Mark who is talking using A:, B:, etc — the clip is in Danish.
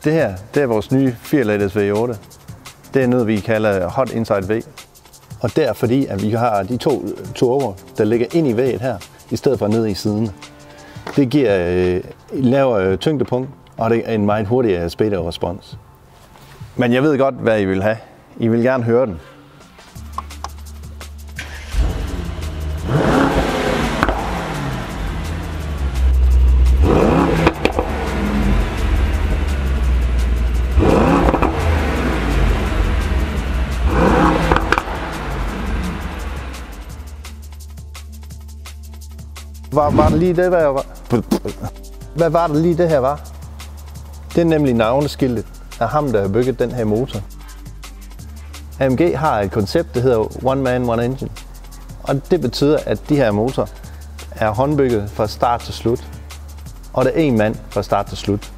A: Det her, det er vores nye 4-liters V8. Det er noget, vi kalder Hot Inside V. Og det er fordi, at vi har de to turboer, der ligger ind i V'et her, i stedet for ned i siden. Det giver lavere tyngdepunkt, og det er en meget hurtigere speed respons. Men jeg ved godt, hvad I vil have. I vil gerne høre den. Var det lige det, hvad var det lige det her var? Det er nemlig navneskiltet af ham, der har bygget den her motor. AMG har et koncept, der hedder One Man, One Engine. Og det betyder, at de her motorer er håndbygget fra start til slut. Og det er én mand fra start til slut.